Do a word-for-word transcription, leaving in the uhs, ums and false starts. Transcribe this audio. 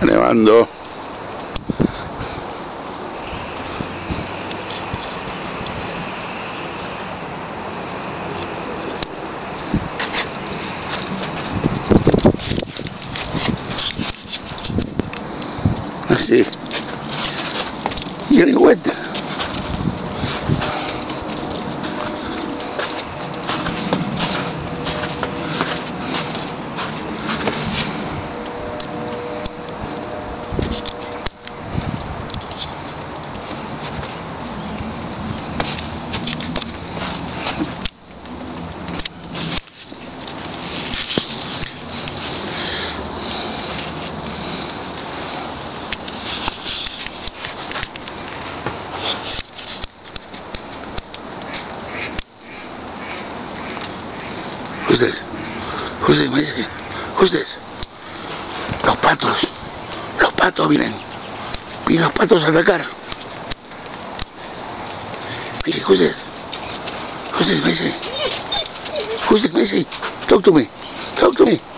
Está nevando. Así. Getting wet. Who's this? Who's this, Macy? Who's this? Los patos. Los patos vienen. Vienen los patos a atacar. Macy, who's this? Who's this, Macy? Who's this, Macy? Talk to me. Talk to me.